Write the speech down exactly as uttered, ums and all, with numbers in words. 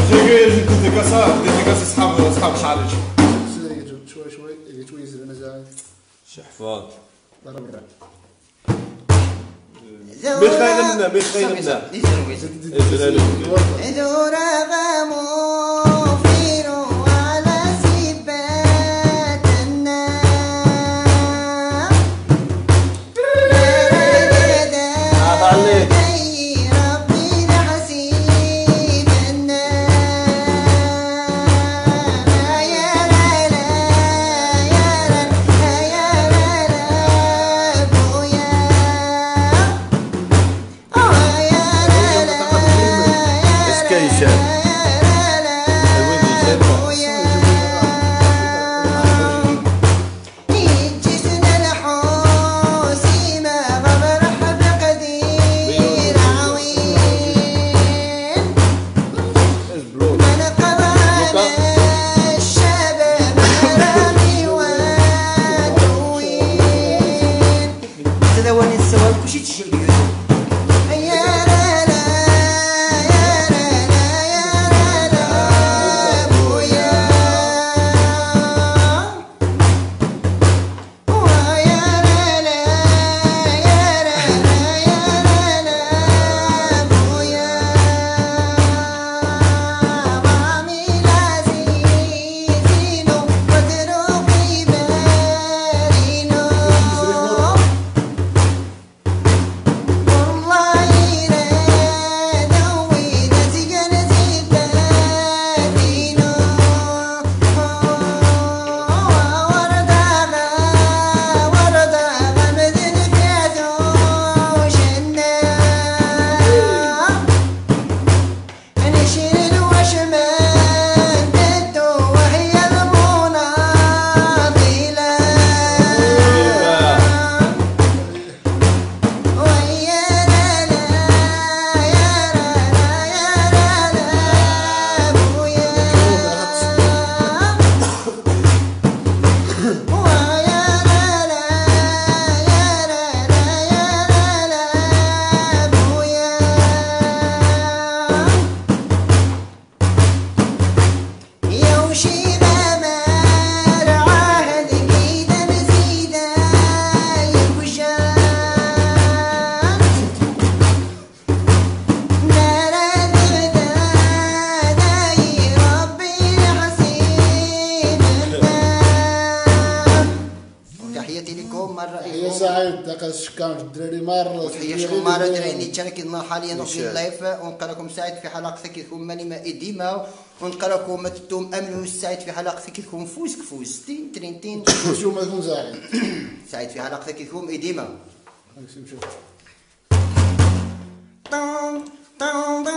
جي ديكاسات ديكاسات اصحاب اصحاب الخارج شوي شوي تويز انا زايد شي حفاظ برا برا بخيلنا بخيلنا كان الدراري مره وتحية شكون مره دراري تشاركنا حاليا في اللايف ونلقى لكم سعيد في حلقه كيكون مليمه ديما ونلقى لكم متتم امن والسعيد في حلقه كيكون فوز كفوز تين ترين تين شو ما تكون سعيد سعيد في حلقه كيكون ديما نشوف